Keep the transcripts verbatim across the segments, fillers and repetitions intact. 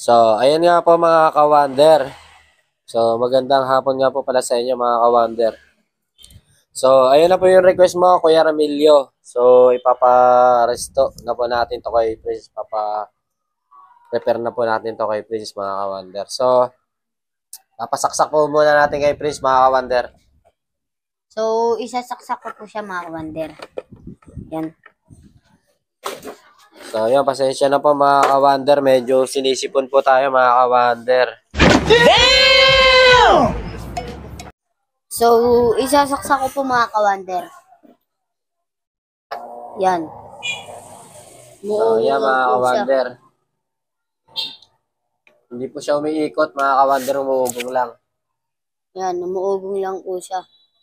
So, ayan nga po mga ka-wonder. So, magandang hapon nga po pala sa inyo mga ka-wonder. So, ayun na po yung request mo, Kuya Ramilio. So, ipapa-resto na po natin to kay Prince. Papa-prepare na po natin to kay Prince mga ka-wonder. So, papasaksak po muna natin kay Prince mga ka-wonder. So, isasaksak ko po siya mga ka-wonder. Yan. So, yun, pasensya na po mga ka-wonder. Medyo sinisipon po tayo mga ka-wonder. So, isasaksak ko po mga ka-wonder. Yan. So, yan mga Umuugong po siya. ka-wonder. Hindi po siya umiikot mga ka-wonder, umuugong lang. Yan, umuugong lang po siya.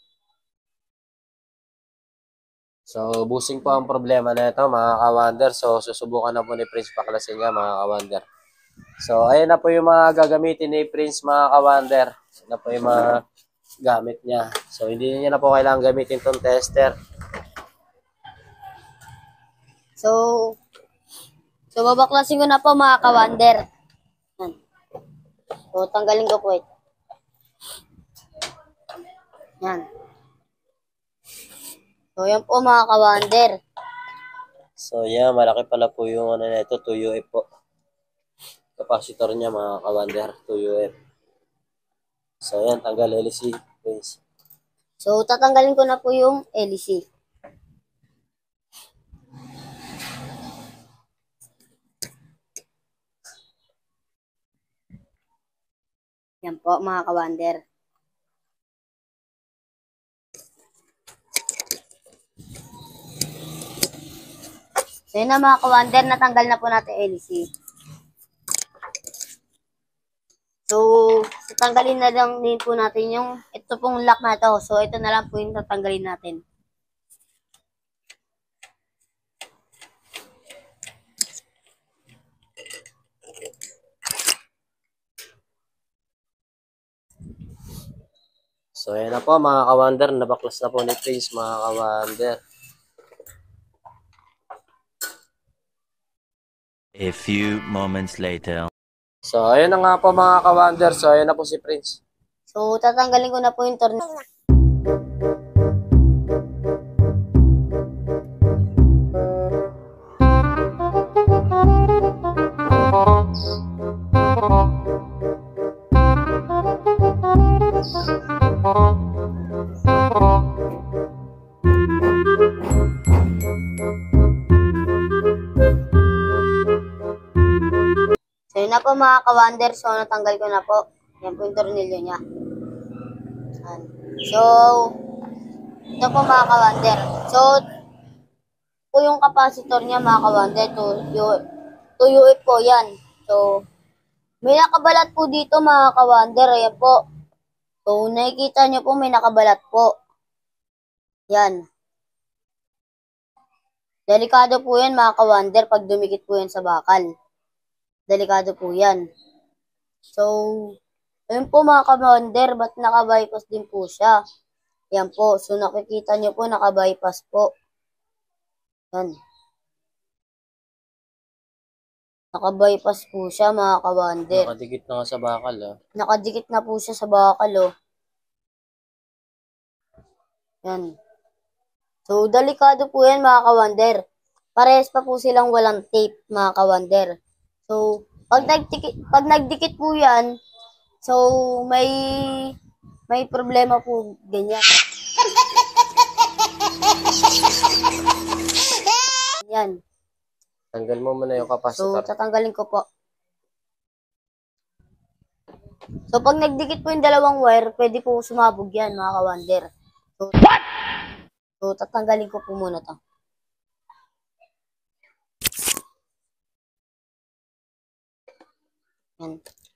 So, busing po ang problema na ito mga ka-wonder. So, susubukan na po ni Prince paklasin niya mga ka-wonder. So, ayan na po yung mga gagamitin ni Prince mga ka-wonder. Ayan na po yung mga gamit niya. So, hindi niya na po kailangan gamitin itong tester. So, so babaklasin ko na po mga ka-wonder. Yan. So, tanggalin ko po ito. Yan. So, yan po mga ka-wonder. So, yan. Malaki pala po yung ano na ito, two U F po. Capacitor niya mga ka-wonder, two U F. So, yan. Tanggal L E C, Prince. So, tatanggalin ko na po yung L E C. Yan po mga ka-wonder. So, yun na mga ka-wonder, natanggal na po natin L E C. So, tatanggalin na lang din po natin yung, ito pong lock na to. So, ito na lang po yung tatanggalin natin. So, ayan na po mga ka-wonder. Nabaklas na po ni Prince mga ka-wonder. A few moments later. So, ayan na nga po mga ka-wonder. So, ayan na po si Prince. So, tatanggalin ko na po yung tornilyo. So, yun na po mga ka-wonder. So, natanggal ko na po. Yan po yung tornilyo niya. Yan. So, ito po mga ka-wonder. So, po yung capacitor niya mga ka-wonder. two U F po yan. So, may nakabalat po dito mga ka-wonder. Ayan po. So, nakikita niyo po may nakabalat po. Yan. Delikado po yan mga ka-wonder pag dumikit po yan sa bakal. Delikado po yan. So, ayun po mga ka-wonder, ba't naka-bypass din po siya? Yan po. So, nakikita nyo po, naka-bypass po. Yan. Naka-bypass po siya mga ka-wonder. Nakadikit na nga sa bakal, ah. Nakadikit na po siya sa bakal, oh. Yan. So, delikado po yan mga ka-wonder. Parehas pa po silang walang tape mga ka-wonder. So, pag nagdikit, pag nagdikit po yan, so, may, may problema po ganyan. Yan. Tanggal mo muna yung So, capacitor. tatanggalin ko po. So, pag nagdikit po yung dalawang wire, pwede po sumabog yan, mga ka-wonder. So, What? So, tatanggalin ko po muna to. Yan.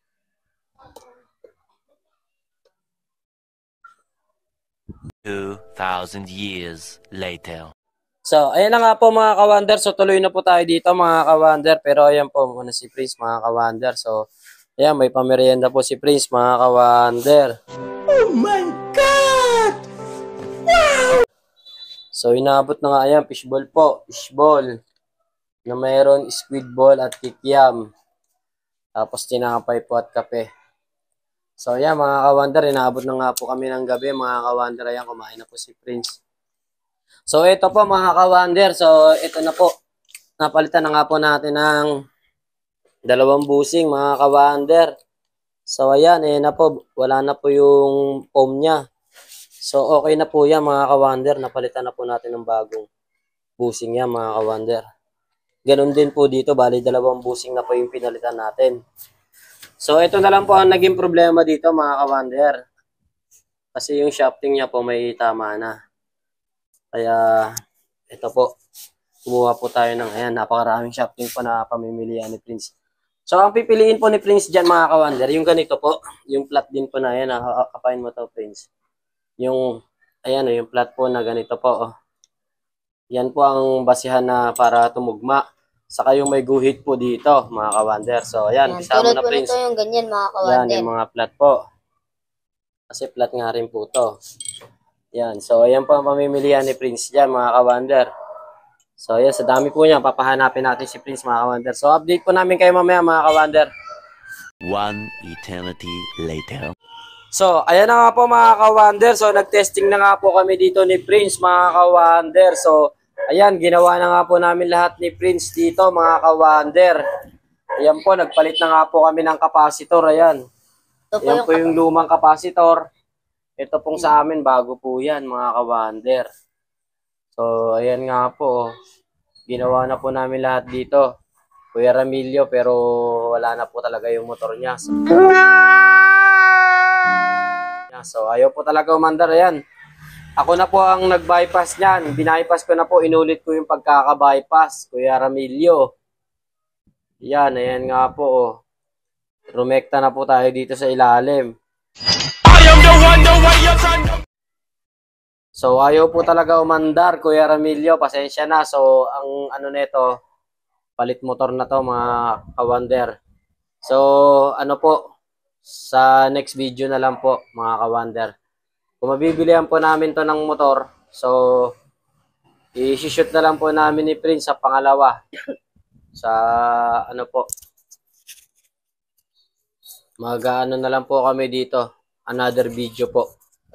Two thousand years later. So, ayan na nga po mga ka-wonder. So, tuloy na po tayo dito mga ka-wonder. Pero ayan po muna si Prince mga ka-wonder. So, ayan, may pamerienda po si Prince mga ka-wonder. Oh my God! Wow! So, inaabot na nga ayan, fishball po. Fishball. Na mayroon squid ball at kikiam. Tapos tinapay po at kape. So yan mga ka-wonder, inaabot na nga po kami ng gabi mga ka-wonder. Ayan, kumain na po si Prince. So ito po mga ka-wonder, so ito na po. Napalitan na nga po natin ng dalawang busing mga ka-wonder. So ayan, eh na po, wala na po yung foam niya. So okay na po yan mga ka-wonder, napalitan na po natin ng bagong busing yan mga ka-wonder. Ganon din po dito, bali dalawang busing na po yung pinalitan natin. So ito na lang po ang naging problema dito mga ka-wonder. Kasi yung shafting niya po may tama na. Kaya ito po, kumuha po tayo ng, ayan, napakaraming shafting po na pamimilian ni Prince. So ang pipiliin po ni Prince dyan mga ka-wonder, yung ganito po, yung flat din po na, ayan, kapain mo to Prince. Yung, ayan, yung flat po na ganito po, oh. Yan po ang basihan na para tumugma. Saka yung may guhit po dito, mga ka-wonder. So, ayan, bisa mo na Prince. Tulad po nito yung ganyan, mga ka-wonder. Yan, yung mga flat po. Kasi flat nga rin po to. Yan, so ayan po ang pamimilian ni Prince dyan, mga ka-wonder. So, ayan, sa dami po niya, papahanapin natin si Prince, mga ka-wonder. So, update po namin kayo mamaya, mga ka-wonder. One eternity later. So, ayan na nga po mga ka-wonder. So, nag-testing na nga po kami dito ni Prince, mga ka-wonder. So, ayan, ginawa na nga po namin lahat ni Prince dito, mga ka-wonder. Ayan po, nagpalit na nga po kami ng capacitor. Ayan. Ito po Ayan yung po yung lumang capacitor. Ito pong sa amin, bago po yan, mga ka-wonder. So, ayan nga po. Ginawa na po namin lahat dito. Kuya Ramilio, pero wala na po talaga yung motor niya. So, So, ayaw po talaga umandar. Ayan. Ako na po ang nag-bypass niyan. Binypass ko na po. Inulit ko yung pagkaka-bypass. Kuya Ramilio. Yan. Ayan nga po. Oh. Rumekta na po tayo dito sa ilalim. I am the one, the way you're trying to... So, ayaw po talaga umandar, Kuya Ramilio. Pasensya na. So, ang ano nito, palit motor na to, mga ka-wonder. So, ano po, sa next video na lang po, mga ka-wonder. Kung mabibilihan po namin to ng motor, so, i-shoot na lang po namin ni Prince sa pangalawa. Sa, ano po, mag-ano na lang po kami dito, another video po.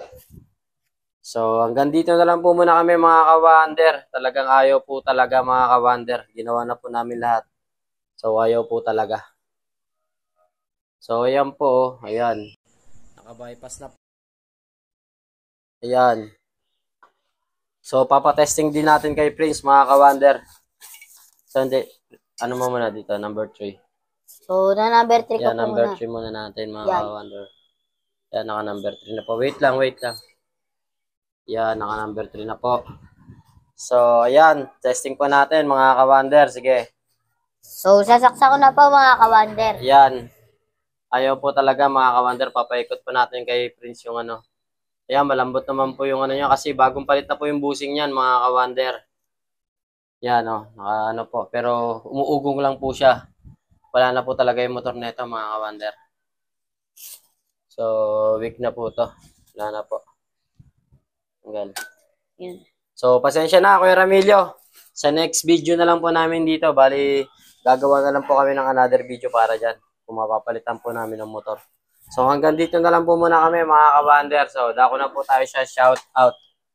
So, hanggang dito na lang po muna kami, mga ka-wonder. Talagang ayaw po talaga, mga ka-wonder. Ginawa na po namin lahat. So, ayaw po talaga. So, ayan po. Ayan. Naka-bypass na po. Ayan. So, papatesting din natin kay Prince, mga ka-wonder. So, hindi. Ano mo muna dito? Number three. So, na number three ko Yan, po number muna. three muna natin, mga Yan. ka-wonder. Yan, naka-number three na po. Wait lang, wait lang. Yan, naka-number three na po. So, ayan. Testing po natin, mga ka-wonder. Sige. So, sasaksa ko na po, mga ka-wonder. Yan. Ayaw po talaga, mga ka-wonder. Papaikot po natin kay Prince yung ano. Ayan, malambot naman po yung ano niya. Kasi bagong palit na po yung busing niyan, mga ka-wonder. Yan, o. Naka, ano po. Pero umuugong lang po siya. Wala na po talaga yung motor nito, mga ka-wonder. So, weak na po to. Wala na po. Hanggang. Yan. So, pasensya na, Kuya Ramilio. Sa next video na lang po namin dito. Bali, gagawa na lang po kami ng another video para dyan. Kung mapapalitan po namin ng motor. So, hanggang dito na lang po muna kami, mga ka-wonder. So, dako na po tayo siya shout out.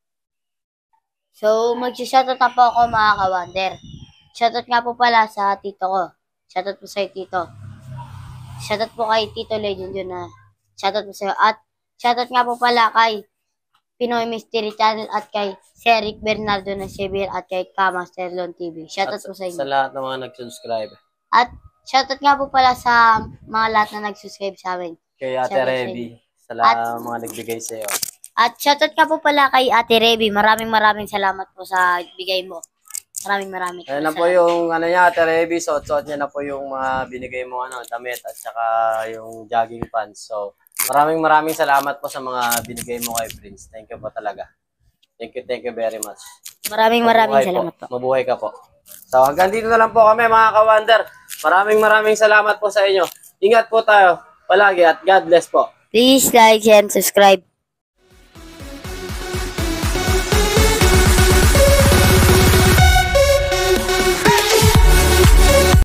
So, mag-shoutout na po ako, mga ka-wonder. Shoutout nga po pala sa tito ko. Shoutout po sa'yo, tito. Shoutout po kay Tito Legend yun na. Shoutout po sa'yo. At shoutout nga po pala kay Pinoy Mystery Channel at kay Seric Bernardo na Seville at kay Kamaster Lon T V. Shoutout At po sa, sa inyo. sa lahat ng mga nag-subscribe. At shoutout nga po pala sa mga lahat na nag-subscribe sa amin. Kay Ate Shoutout sa Reby. Sa At- lahat ng mga nagbigay sa'yo. At shoutout nga po pala kay Ate Reby. Maraming maraming salamat po sa bigay mo. Maraming maraming Ayan na salamat. po yung ano niya, Ate Reby. Suot-suot niya na po yung mga binigay mo ano, damit at saka yung jogging pants. So, maraming maraming salamat po sa mga binigay mo kay Prince. Thank you po talaga. Thank you, thank you very much. Maraming maraming Mabuhay salamat po. Mabuhay ka po. So, hanggang dito na lang po kami, mga ka-wonder. Maraming maraming salamat po sa inyo. Ingat po tayo palagi at God bless po. Please like and subscribe.